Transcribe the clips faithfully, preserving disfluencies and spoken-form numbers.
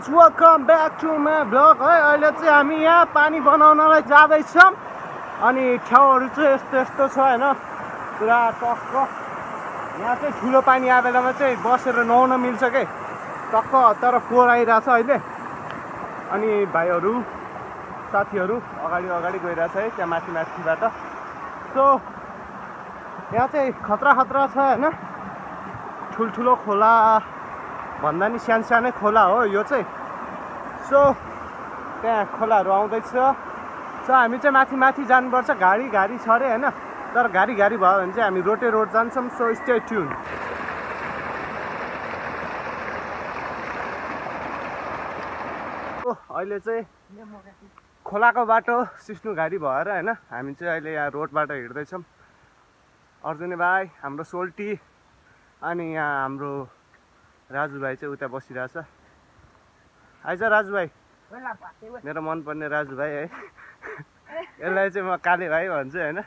Guys welcome back to my vlog है। अहिले चाहिँ हामी यहाँ पानी बनाउनलाई जाँदैछौँ अनि ठाउँहरू चाहिँ यस्तो यस्तो छ होइन, पुरा टक्क यहाँ चाहिँ ठुलो पानी आए बेलामा चाहिँ बसेर नुहाउन मिल्छ के टक्क, तर फोहोर आइरहेछ अहिले। अनि भाइहरू साथीहरू अगाडि अगाडि गइरहेछ है त्यहाँ माथि माथिबाट। सो यहाँ चाहिँ खतरा खतरा छ होइन, ठुल्ठुलो खोला भन्दा नि सानो सानै खोला हो यो चाहिँ। सो त्यहाँ खोलाहरू आउँदैछ। सो हामी चाहिँ माथि माथि जानुपर्छ, गाडी गाडी छ अरे होइन, तर गाडी गाडी भयो भने चाहिँ हामी रोटे रोड जान्छौँ। So stay tuned. अहिले चाहिँ खोलाको बाटो सिस्नु गाडी भएर होइन हामी चाहिँ अहिले यहाँ रोडबाट हिँड्दैछौँ। अर्जुने भाइ हाम्रो सोल्टी अनि यहाँ हाम्रो राजुभाइ चाहिँ उता बसिरहेछ। आइज राजुभाइ, मेरो मनपर्ने राजुभाइ है। यसलाई चाहिँ म काले भाइ भन्छु होइन।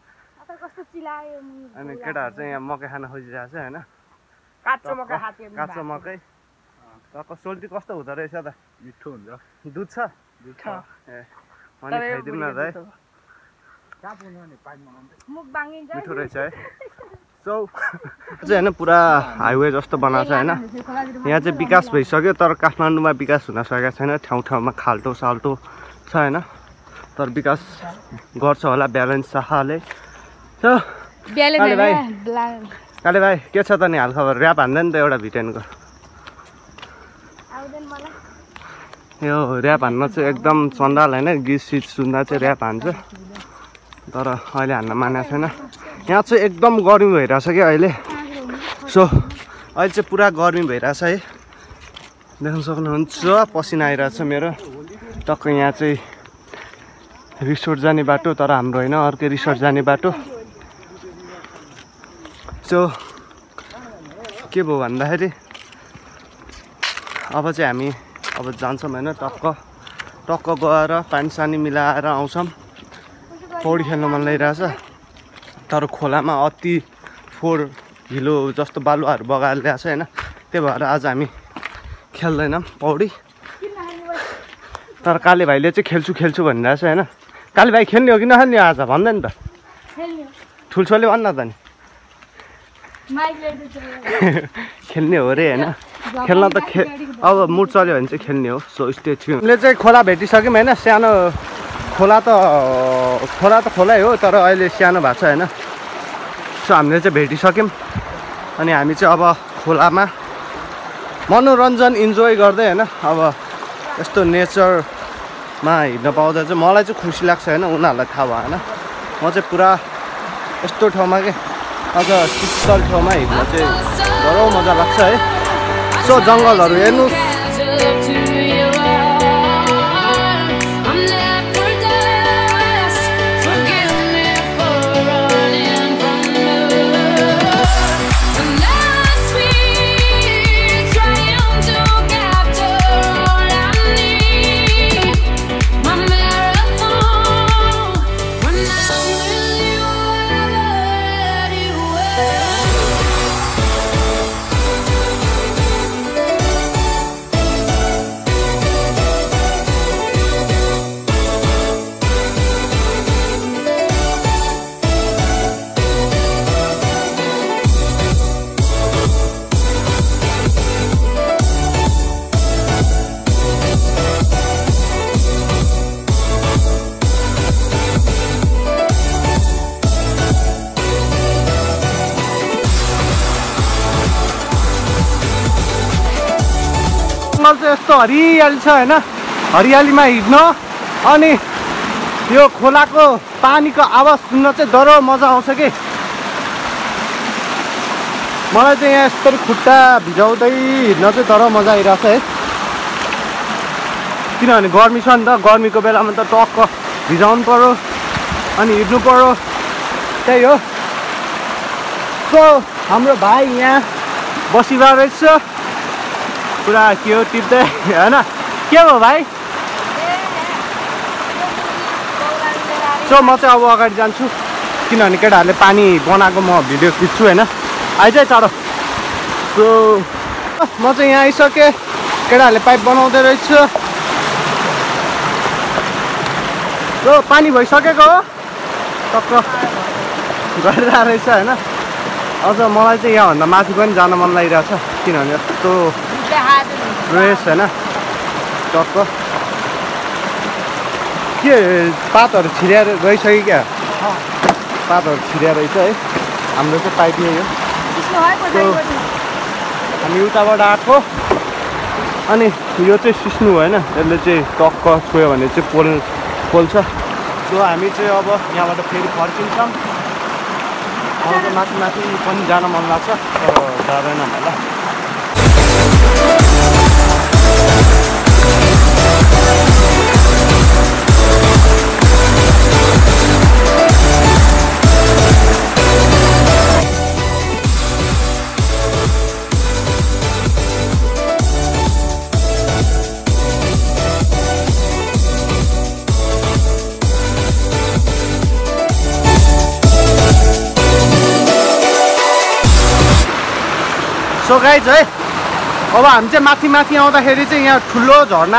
अनि केटाहरू चाहिँ यहाँ मकै खान खोजिरहेछ होइन, काँचो मकै। टक्क सोल्टी कस्तो हुँदो रहेछ त? मिठो हुन्छ। दुध छ? दुध छ ए अनि खाइदिउँ न त है, मिठो रहेछ है। सो चाहिँ होइन पुरा हाइवे जस्तो बनाएको छ होइन। यहाँ चाहिँ विकास भइसक्यो तर काठमाडौँमा विकास हुन सकेको छैन, ठाउँ ठाउँमा खाल्टो साल्टो छ होइन, तर विकास गर्छ होला ब्यालेन्स शाखाले। सो काले भाइ काले भाइ के छ त नि हालखबर? ऱ्याप हान्दा नि त एउटा भिटेनको। यो ऱ्याप हान्न चाहिँ एकदम चन्डाल होइन, गीत सिट सुन्दा चाहिँ ऱ्याप हान्छ, तर अहिले हान्न मानेको छैन। यहाँ चाहिँ एकदम गर्मी भइरहेछ क्या अहिले। सो अहिले चाहिँ पुरा गर्मी भइरहेछ है, देख्न सक्नुहुन्छ पसिना आइरहेछ मेरो। टक्क यहाँ चाहिँ रिसोर्ट जाने बाटो, तर हाम्रो होइन अर्कै रिसोर्ट जाने बाटो। सो के भयो भन्दाखेरि अब चाहिँ हामी अब जान्छौँ होइन, टक्क टक्क गएर पानी सानी मिलाएर आउँछौँ। पौडी खेल्न मन लागिरहेछ तर खोलामा अति फोहोर हिलो जस्तो बालुवाहरू बगाएर ल्याएको छ होइन, त्यही भएर आज हामी खेल्दैनौँ पौडी। तर काले भाइले चाहिँ खेल्छु खेल्छु भनिरहेछ होइन। काले भाइ खेल्ने हो कि नखेल्ने आज भन्दा नि त? ठुल्छोले भन्न त नि खेल्ने हो अरे होइन, खेल्न त खे अब मुड चल्यो भने चाहिँ खेल्ने हो। So stay tuned. अहिले चाहिँ खोला भेटिसक्यौँ होइन, सानो खोला त खोला त खोलै हो तर अहिले सानो भएको छ होइन। सो हामीले चाहिँ भेटिसक्यौँ अनि हामी चाहिँ अब खोलामा मनोरञ्जन इन्जोय गर्दै होइन, अब यस्तो नेचरमा हिँड्न पाउँदा चाहिँ मलाई चाहिँ खुसी लाग्छ होइन, उनीहरूलाई थाहा भएन। म चाहिँ पुरा यस्तो ठाउँमा के अझ शीतल ठाउँमा हिँड्न चाहिँ साह्रो मजा लाग्छ है। सो जङ्गलहरू हेर्नु चाहिँ यस्तो हरियाली छ होइन, हरियालीमा हिँड्न अनि यो खोलाको पानीको आवाज सुन्न चाहिँ डह्रो मजा आउँछ कि। मलाई चाहिँ यहाँ यस्तो खुट्टा भिजाउँदै हिँड्न चाहिँ डह्रो मजा आइरहेछ है, किनभने गर्मी छ नि त, गर्मीको बेलामा त टक्क भिजाउनु पर्यो अनि हिँड्नु पर्यो, त्यही हो। सो हाम्रो भाइ यहाँ बसिरहेको रहेछ पुरा के हो टिप्दै होइन, के हो भाइ? सो म चाहिँ अब अगाडि जान्छु किनभने केटाहरूले पानी बनाएको म भिडियो खिच्छु होइन। आइज है चाँडो। सो म चाहिँ यहाँ आइसकेँ केटाहरूले पाइप बनाउँदै रहेछ। यो पानी भइसकेको हो टक्क गरिरहेको रहेछ होइन। अझ मलाई चाहिँ यहाँभन्दा माथि पनि जान मन लागिरहेछ किनभने यस्तो फ्रेस होइन टक्क के पातहरू छिर्याएर गइसक्यो क्या पातहरू छिर्या रहेछ है। हाम्रो चाहिँ पाइप यही हो। हामी उताबाट आएको अनि यो चाहिँ सिस्नु होइन यसले चाहिँ टक्क छोयो भने चाहिँ पोल पोल्छ। सो हामी चाहिँ अब यहाँबाट फेरि फर्किन्छौँ। अब चाहिँ माथि माथि पनि जान मन लाग्छ तर जाँदैन होला। सो गाइज है अब हामी चाहिँ माथि माथि आउँदाखेरि चाहिँ यहाँ ठुलो झर्ना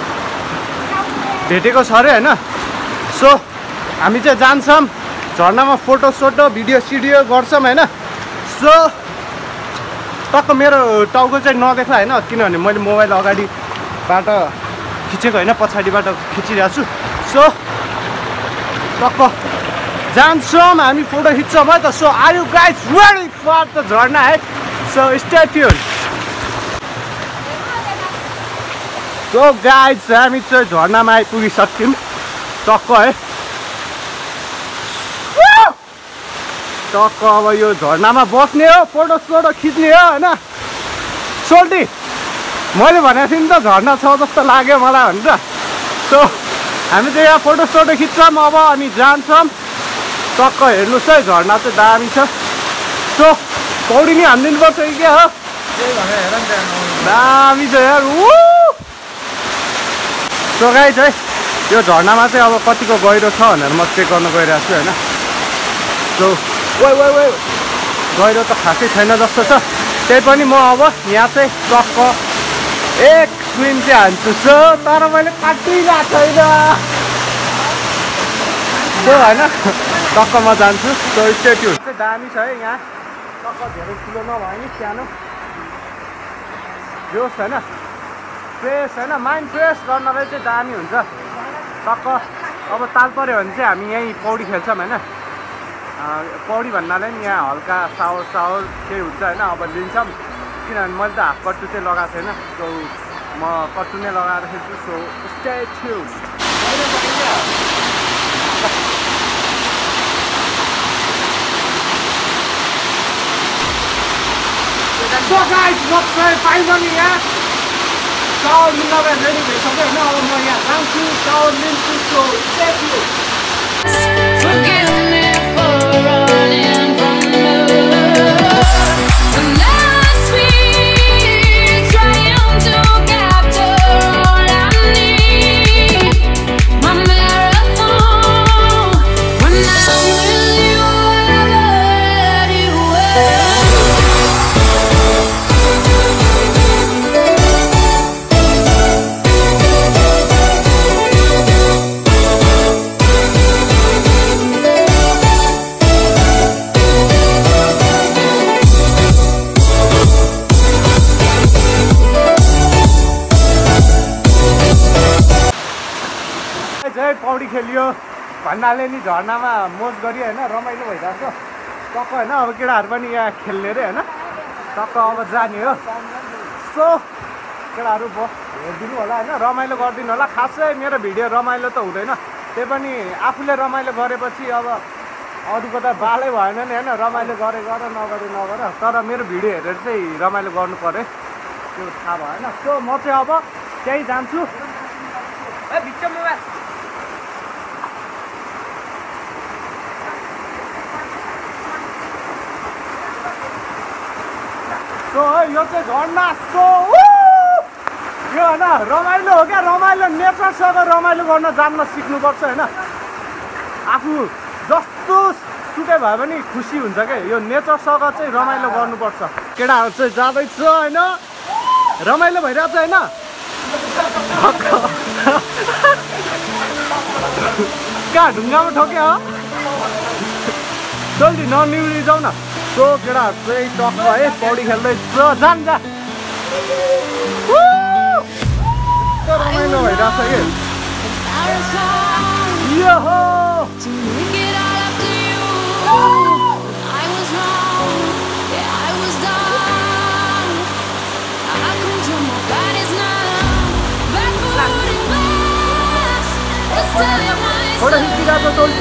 भेटेको छ अरे होइन। सो हामी चाहिँ जान्छौँ झर्नामा फोटो सोटो भिडियो सिडियो गर्छौँ होइन। सो टक्क मेरो टाउको चाहिँ नदेख्ला होइन किनभने मैले मोबाइल अगाडिबाट खिचेको होइन पछाडिबाट खिचिरहेको छु। सो टक्क जान्छौँ हामी फोटो खिच्छौँ है त। So are you guys ready for the झर्ना है। So stay tuned. So guys हामी चाहिँ झर्नामा आइपुगिसक्यौँ टक्क है। टक्क अब यो झर्नामा बस्ने हो फोटो सोटो खिच्ने हो होइन। सोल्टी मैले भनेको थिएँ नि त झर्ना छ जस्तो लाग्यो मलाई भनेर। सो हामी चाहिँ यहाँ फोटो सोटो खिच्छौँ अब अनि जान्छौँ टक्क। हेर्नुहोस् है झर्ना चाहिँ दामी छ। सो पौडी नि हानिदिनु पर्छ कि क्या हो दामी छ यार। सो गाइज है यो झर्नामा चाहिँ अब कतिको गहिरो छ भनेर म चेक गर्न गइरहेको छु होइन। सो ओ ओ ओ गहिरो त खासै छैन जस्तो छ त्यही पनि म अब यहाँ चाहिँ टक्क एक स्विम चाहिँ हान्छु। सो तर मैले काटिरहेको छैन सो होइन टक्क म जान्छु। सो स्टे ट्युन चाहिँ दामी छ है यहाँ टक्क धेरै ठुलो नभए नि सानो जोस होइन फ्रेस होइन माइन्ड फ्रेस गर्नलाई चाहिँ दामी हुन्छ टक्क। अब ताल पऱ्यो भने चाहिँ हामी यहीँ पौडी खेल्छौँ होइन। पौडी भन्नाले नि यहाँ हल्का सावर सावर केही हुन्छ होइन। अब लिन्छौँ किनभने मैले त हाफ कट्टु चाहिँ लगाएको छैन। सो म कट्टु नै लगाएर खेल्छु। So stay tuned. So guys, म चाहिँ फाइनली यहाँ सावर लिनलाई रेडी भइसक्यो होइन। अब म यहाँ जान्छु सावर लिन्छु। So stay tuned. Forgive me for running from love. And last week trying to capture all I need. My marathon when I'm with you, wherever you are. पौडी खेलियो भन्नाले नि झर्नामा मोज गरियो होइन रमाइलो भइरहेको छ टक्क होइन। अब केटाहरू पनि यहाँ खेल्ने अरे होइन टक्क अब जाने हो। सो केटाहरू ब हेरिदिनु होला होइन रमाइलो गरिदिनु होला। खासै मेरो भिडियो रमाइलो त हुँदैन त्यही पनि आफूले रमाइलो गरेपछि अब अरूको त बालै भएन नि होइन। रमाइलो गरे गर नगरे नगर तर मेरो भिडियो हेरेर चाहिँ रमाइलो गर्नु पऱ्यो त्यो थाहा भएन। सो म चाहिँ अब त्यहीँ जान्छु। ए बिचमा सो यो चाहिँ झर्ना। सो यो होइन रमाइलो हो क्या रमाइलो नेचरसँग रमाइलो गर्न जान्न सिक्नुपर्छ होइन। आफू जस्तो सुकै भए पनि खुसी हुन्छ क्या यो नेचरसँग चाहिँ रमाइलो गर्नुपर्छ। केटाहरू चाहिँ जाँदैछ होइन रमाइलो भइरहेको छ होइन कहाँ ढुङ्गामा ठोक्यो हो जल्दी ननिउली जाऊ न सो केटाहरू चाहिँ टक्क है पौडी खेल्दैछ जान जा रमाइलो भइरहेको छ कि यो हो थोड़ा हिस्ट्री का तो टोल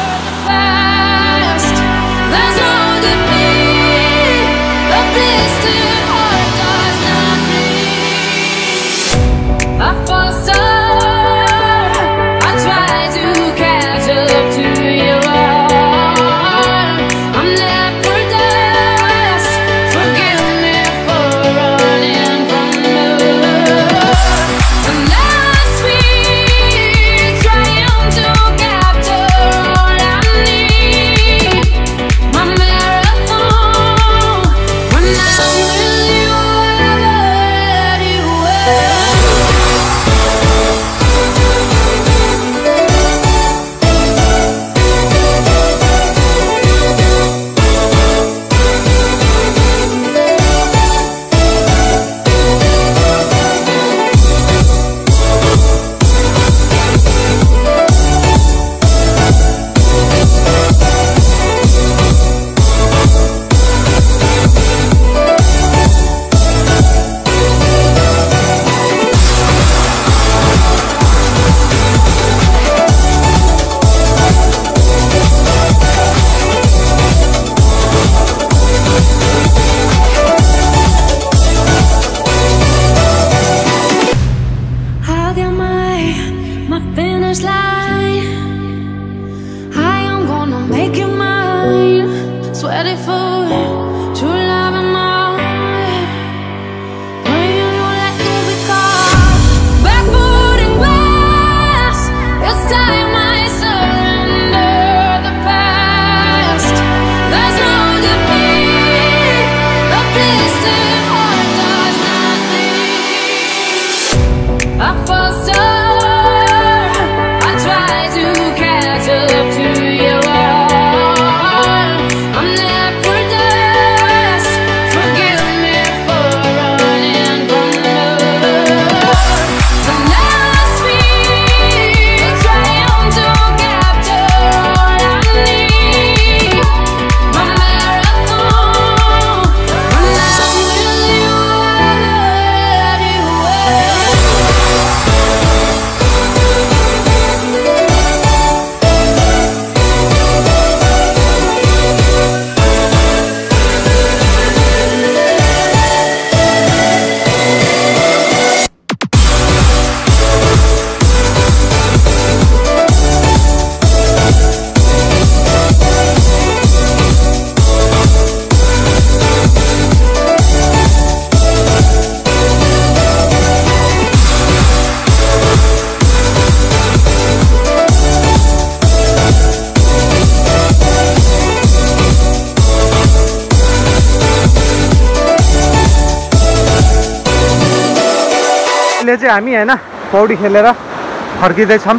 अहिले चाहिँ हामी हैन पौडी खेलेर फर्किँदैछौँ।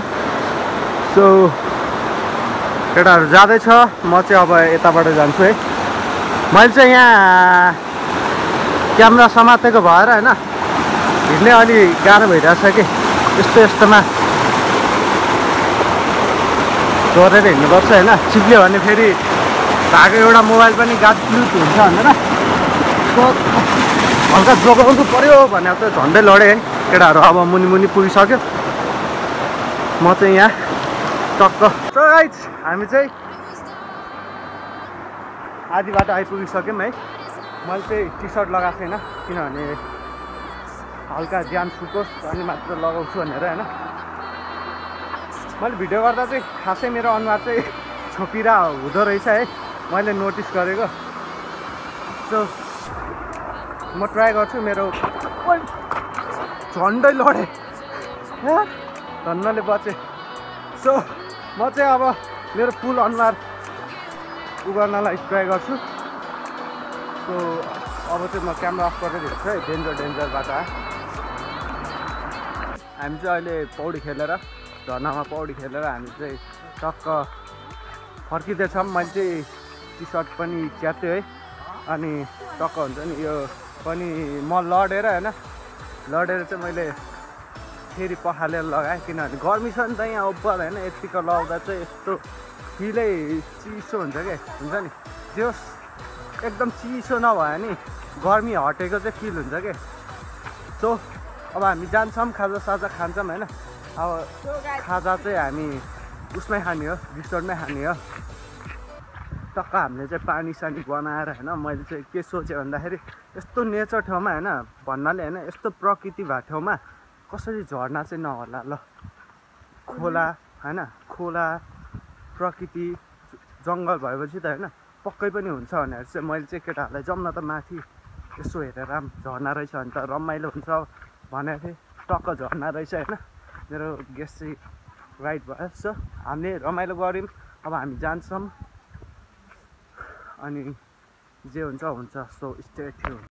सो केटाहरू जाँदैछ, म चाहिँ अब यताबाट जान्छु है। मैले चाहिँ यहाँ क्यामेरा समातेको भएर हैन हिँड्ने अलि गाह्रो भइरहेछ कि यस्तो यस्तोमा चोरेर हिँड्नुपर्छ हैन। चिप्ल्यो भने फेरि धाएको एउटा मोबाइल पनि गाज फ्लुट हुन्छ भनेर हल्का जोगाउनु पर्यो भनेर त झन्डै लडेँ है केटाहरू। अब मुनि मुनि पुगिसक्यो, म चाहिँ यहाँ टक्क। सो गाइज हामी चाहिँ आधी बाटो आइपुगिसक्यौँ है। मैले चाहिँ टी सर्ट लगाएको छैन किनभने हल्का ज्यान सुकोस् अनि मात्र लगाउँछु भनेर होइन। मैले भिडियो गर्दा चाहिँ खासै मेरो अनुहार चाहिँ छोपिरा हुँदो रहेछ है, मैले नोटिस गरेको। सो म ट्राई गर्छु। मेरो झन्डै लडेँ, धन्नले बचेँ। सो म चाहिँ अब मेरो फुल अनुहार उ गर्नलाई ट्राई गर्छु। सो अब चाहिँ म क्यामेरा अफ गरेर हेर्छु है, डेन्जर डेन्जर बाटो। हामी चाहिँ अहिले पौडी खेलेर झर्नामा पौडी खेलेर हामी चाहिँ टक्क फर्किँदैछौँ। मैले चाहिँ टी सर्ट पनि च्यात्यो है, अनि टक्क हुन्छ नि यो पनि म लडेर होइन लडेर चाहिँ मैले फेरि पखालेर लगाएँ, किनभने गर्मी छ नि त यहाँ उपर होइन। यतिको लगाउँदा चाहिँ यस्तो फिलै चिसो हुन्छ क्या, हुन्छ नि त्यो एकदम चिसो नभए नि गर्मी हटेको चाहिँ फिल हुन्छ क्या। सो अब हामी जान्छौँ, खाजा साजा खान्छौँ होइन। अब खाजा चाहिँ हामी उसमै खाने हो, रिसोर्टमै खाने हो। टक्क हामीले चाहिँ पानी सानी बनाएर होइन, मैले चाहिँ के सोचेँ भन्दाखेरि यस्तो नेचर ठाउँमा होइन भन्नाले होइन, यस्तो प्रकृति भएको ठाउँमा कसरी झर्ना चाहिँ नहोला ल। खोला होइन, खोला प्रकृति जङ्गल भएपछि त होइन पक्कै पनि हुन्छ भनेर चाहिँ मैले चाहिँ केटाहरूलाई जाउँ न त माथि यसो हेरेर झर्ना रहेछ भने त रमाइलो हुन्छ भनेको थिएँ। टक्क झर्ना रहेछ होइन, मेरो गेस चाहिँ राइट भयो। सो हामीले रमाइलो गऱ्यौँ। अब हामी जान्छौँ अनि जे हुन्छ हुन्छ। So stay tune.